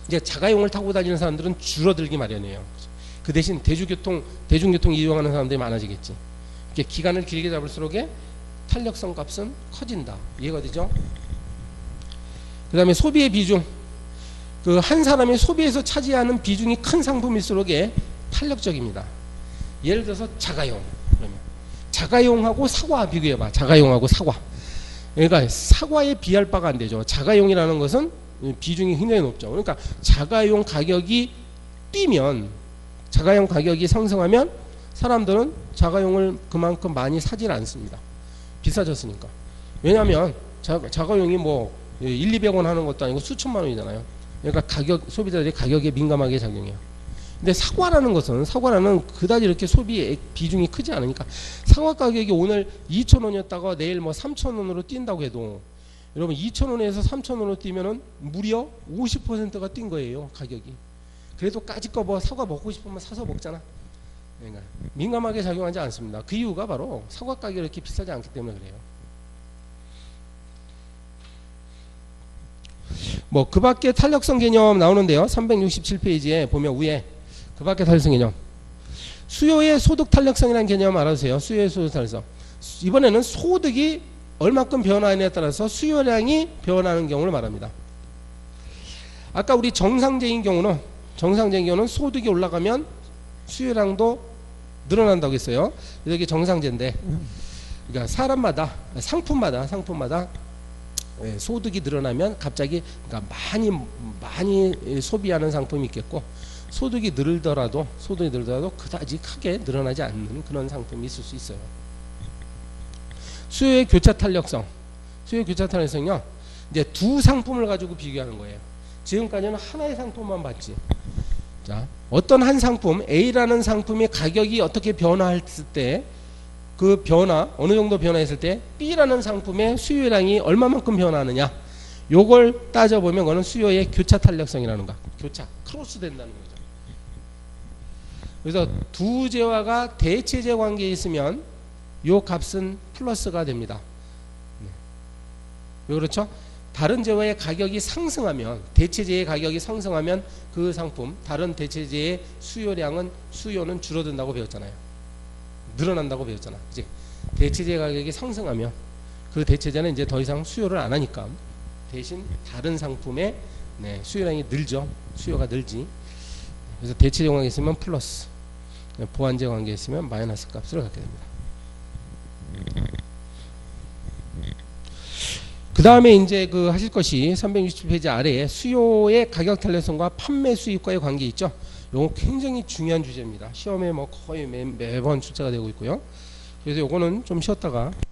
이제 자가용을 타고 다니는 사람들은 줄어들기 마련이에요. 그 대신 대중교통 대중교통 이용하는 사람들이 많아지겠지. 이게 기간을 길게 잡을수록에 탄력성 값은 커진다. 이해가 되죠? 그 다음에 소비의 비중. 그 한 사람이 소비에서 차지하는 비중이 큰 상품일수록에 탄력적입니다. 예를 들어서 자가용. 그러면 자가용하고 사과 비교해봐. 자가용하고 사과. 그러니까 사과에 비할 바가 안 되죠. 자가용이라는 것은 비중이 굉장히 높죠. 그러니까 자가용 가격이 뛰면, 자가용 가격이 상승하면 사람들은 자가용을 그만큼 많이 사질 않습니다. 비싸졌으니까. 왜냐하면 자, 자가용이 뭐 일, 이백 원 하는 것도 아니고 수천만 원이잖아요. 그러니까 가격, 소비자들이 가격에 민감하게 작용해요. 근데 사과라는 것은, 사과라는 그다지 이렇게 소비 비중이 크지 않으니까, 사과 가격이 오늘 이천 원이었다가 내일 뭐 삼천 원으로 뛴다고 해도, 여러분 이천 원에서 삼천 원으로 뛰면은 무려 오십 퍼센트가 뛴 거예요, 가격이. 그래도 까짓 거 뭐 사과 먹고 싶으면 사서 먹잖아. 그러니까 민감하게 작용하지 않습니다. 그 이유가 바로 사과 가격이 이렇게 비싸지 않기 때문에 그래요. 뭐 그 밖에 탄력성 개념 나오는데요. 삼백육십칠 페이지에 보면 위에 그 밖에 탄력성 개념, 수요의 소득 탄력성이라는 개념 알아주세요. 수요의 소득 탄력성. 이번에는 소득이 얼마큼 변화하느냐에 따라서 수요량이 변화하는 경우를 말합니다. 아까 우리 정상적인 경우는 정상적인 경우는 소득이 올라가면 수요량도 늘어난다고 했어요. 이게 정상제인데, 그러니까 사람마다, 상품마다 상품마다 소득이 늘어나면 갑자기, 그러니까 많이 많이 소비하는 상품이 있겠고, 소득이 늘더라도 소득이 늘더라도 그다지 크게 늘어나지 않는 그런 상품이 있을 수 있어요. 수요의 교차 탄력성. 수요의 교차 탄력성은요, 이제 두 상품을 가지고 비교하는 거예요. 지금까지는 하나의 상품만 봤지. 자, 어떤 한 상품, A라는 상품의 가격이 어떻게 변화했을 때, 그 변화, 어느 정도 변화했을 때 B라는 상품의 수요량이 얼마만큼 변화하느냐, 요걸 따져보면 그거는 수요의 교차 탄력성이라는 거. 교차, 크로스 된다는 거죠. 그래서 두 재화가 대체재 관계에 있으면 요 값은 플러스가 됩니다. 왜 그렇죠? 다른 재화의 가격이 상승하면, 대체재의 가격이 상승하면 그 상품, 다른 대체재의 수요량은, 수요는 줄어든다고 배웠잖아요. 늘어난다고 배웠잖아. 이제 대체재 가격이 상승하면 그 대체재는 이제 더 이상 수요를 안 하니까 대신 다른 상품의 네, 수요량이 늘죠. 수요가 늘지. 그래서 대체재 관계에 있으면 플러스, 보완재 관계에 있으면 마이너스 값을 갖게 됩니다. 그 다음에 이제 그 하실 것이 삼백육십칠 페이지 아래에 수요의 가격 탄력성과 판매 수익과의 관계 있죠. 요거 굉장히 중요한 주제입니다. 시험에 뭐 거의 매, 매번 출제가 되고 있고요. 그래서 요거는 좀 쉬었다가